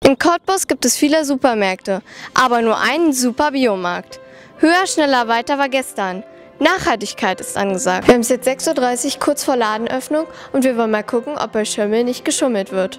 In Cottbus gibt es viele Supermärkte, aber nur einen super Biomarkt. Höher, schneller, weiter war gestern. Nachhaltigkeit ist angesagt. Wir haben es jetzt 6:30 Uhr, kurz vor Ladenöffnung, und wir wollen mal gucken, ob bei Schömmel nicht geschummelt wird.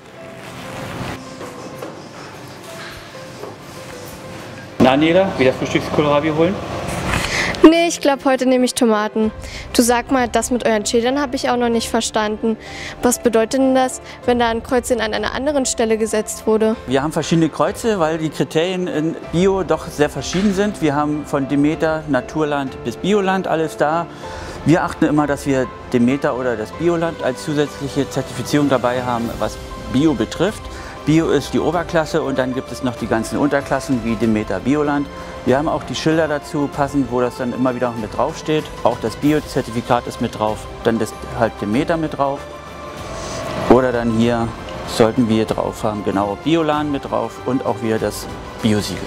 Na Nela, wieder Frühstückskohlrabi holen? Nee, ich glaube, heute nehme ich Tomaten. Du, sag mal, das mit euren Schildern habe ich auch noch nicht verstanden. Was bedeutet denn das, wenn da ein Kreuzchen an einer anderen Stelle gesetzt wurde? Wir haben verschiedene Kreuze, weil die Kriterien in Bio doch sehr verschieden sind. Wir haben von Demeter, Naturland bis Bioland alles da. Wir achten immer, dass wir Demeter oder das Bioland als zusätzliche Zertifizierung dabei haben, was Bio betrifft. Bio ist die Oberklasse und dann gibt es noch die ganzen Unterklassen wie Demeter, Bioland. Wir haben auch die Schilder dazu passend, wo das dann immer wieder mit drauf steht. Auch das Bio-Zertifikat ist mit drauf, dann das halt Demeter mit drauf. Oder dann hier sollten wir drauf haben, genau Biolan mit drauf und auch wieder das Bio-Siegel.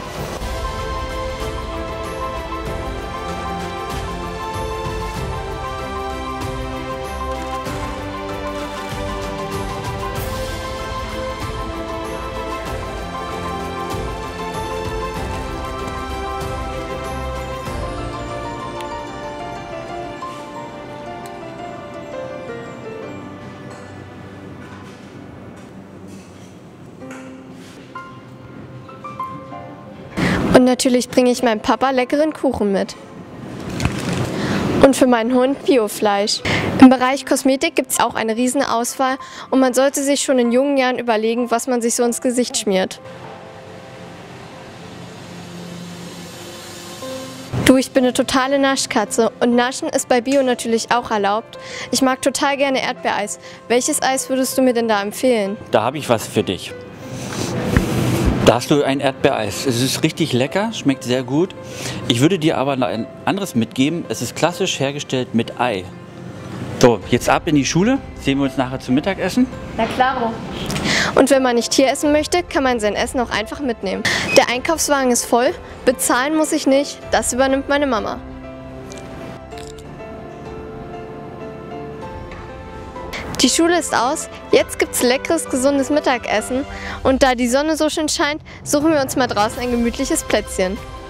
Und natürlich bringe ich meinem Papa leckeren Kuchen mit. Und für meinen Hund Biofleisch. Im Bereich Kosmetik gibt es auch eine riesen Auswahl und man sollte sich schon in jungen Jahren überlegen, was man sich so ins Gesicht schmiert. Du, ich bin eine totale Naschkatze und Naschen ist bei Bio natürlich auch erlaubt. Ich mag total gerne Erdbeereis. Welches Eis würdest du mir denn da empfehlen? Da habe ich was für dich. Da hast du ein Erdbeereis. Es ist richtig lecker, schmeckt sehr gut. Ich würde dir aber noch ein anderes mitgeben. Es ist klassisch hergestellt mit Ei. So, jetzt ab in die Schule. Sehen wir uns nachher zum Mittagessen. Na klaro. Und wenn man nicht hier essen möchte, kann man sein Essen auch einfach mitnehmen. Der Einkaufswagen ist voll, bezahlen muss ich nicht. Das übernimmt meine Mama. Die Schule ist aus, jetzt gibt's leckeres, gesundes Mittagessen und da die Sonne so schön scheint, suchen wir uns mal draußen ein gemütliches Plätzchen.